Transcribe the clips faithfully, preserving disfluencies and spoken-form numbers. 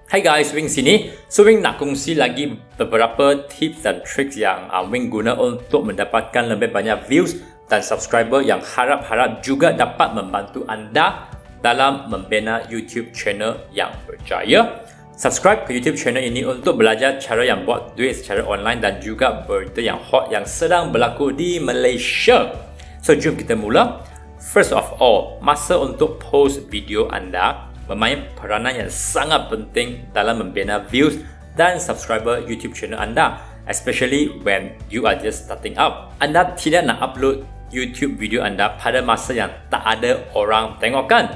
Hai guys, Weng sini. So Weng nak kongsi lagi beberapa tips dan tricks yang uh, Weng guna untuk mendapatkan lebih banyak views dan subscriber yang harap-harap juga dapat membantu anda dalam membina YouTube channel yang berjaya. Subscribe ke YouTube channel ini untuk belajar cara yang buat duit secara online dan juga berita yang hot yang sedang berlaku di Malaysia. So jom kita mula. First of all, masa untuk post video anda memain peranan yang sangat penting dalam membina views dan subscriber YouTube channel anda, especially when you are just starting up. Anda tidak nak upload YouTube video anda pada masa yang tak ada orang tengok kan?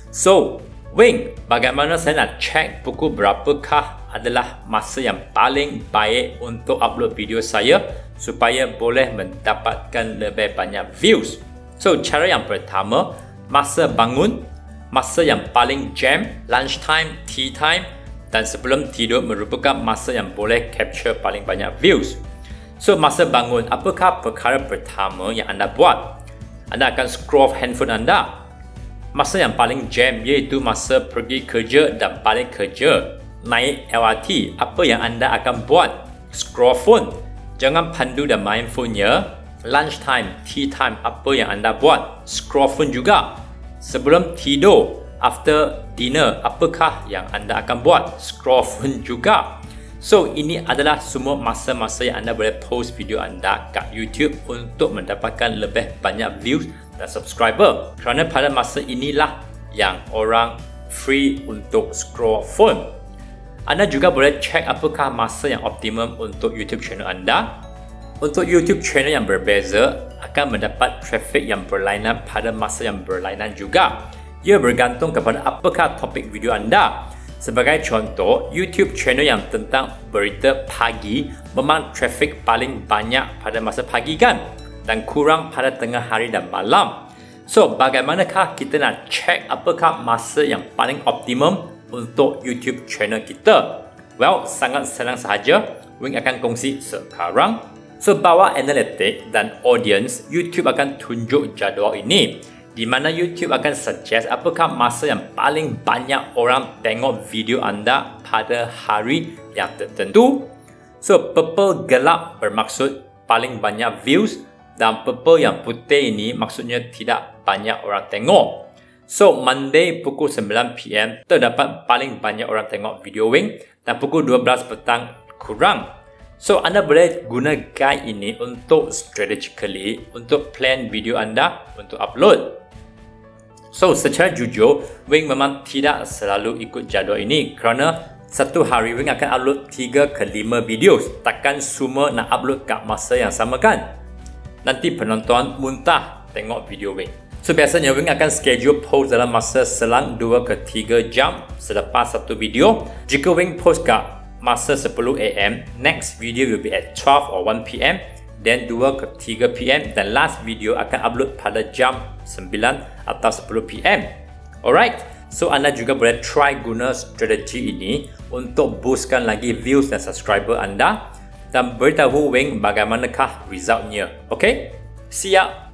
So, Weng, bagaimana saya nak check pukul berapakah adalah masa yang paling baik untuk upload video saya supaya boleh mendapatkan lebih banyak views? So, cara yang pertama, masa bangun, masa yang paling jam, lunchtime, tea time dan sebelum tidur merupakan masa yang boleh capture paling banyak views. So, masa bangun, apakah perkara pertama yang anda buat? Anda akan scroll handphone anda. Masa yang paling jam iaitu masa pergi kerja dan balik kerja. Naik L R T, apa yang anda akan buat? Scroll phone. Jangan pandu dan main phone ya. Lunchtime, tea time, apa yang anda buat? Scroll phone juga. Sebelum tidur, after dinner, apakah yang anda akan buat? Scroll phone juga. So, ini adalah semua masa-masa yang anda boleh post video anda kat YouTube untuk mendapatkan lebih banyak views dan subscriber. Kerana pada masa inilah yang orang free untuk scroll phone. Anda juga boleh check apakah masa yang optimum untuk YouTube channel anda. Untuk YouTube channel yang berbeza akan mendapat traffic yang berlainan pada masa yang berlainan juga. Ia bergantung kepada apakah topik video anda. Sebagai contoh, YouTube channel yang tentang berita pagi memang traffic paling banyak pada masa pagi kan? Dan kurang pada tengah hari dan malam. So, bagaimanakah kita nak check apakah masa yang paling optimum untuk YouTube channel kita? Well, sangat senang sahaja. Weng akan kongsi sekarang. So, bawah analitik dan audience, YouTube akan tunjuk jadual ini, di mana YouTube akan suggest apakah masa yang paling banyak orang tengok video anda pada hari yang tertentu. So, purple gelap bermaksud paling banyak views dan purple yang putih ini maksudnya tidak banyak orang tengok. So, Monday pukul sembilan P M terdapat paling banyak orang tengok video Weng dan pukul dua belas petang kurang. So, anda boleh guna guide ini untuk strategically untuk plan video anda untuk upload. So, secara jujur, Weng memang tidak selalu ikut jadual ini kerana satu hari Weng akan upload tiga ke lima video. Takkan semua nak upload kat masa yang sama kan? Nanti penonton muntah tengok video Weng. So, biasanya Weng akan schedule post dalam masa selang dua ke tiga jam selepas satu video. Jika Weng post kat masa sepuluh A M, next video will be at twelve or one P M, then dua ke tiga P M dan last video akan upload pada jam sembilan atau sepuluh P M. Alright, so anda juga boleh try guna strategi ini untuk boostkan lagi views dan subscriber anda dan beritahu Weng bagaimanakah resultnya. Okay, siap.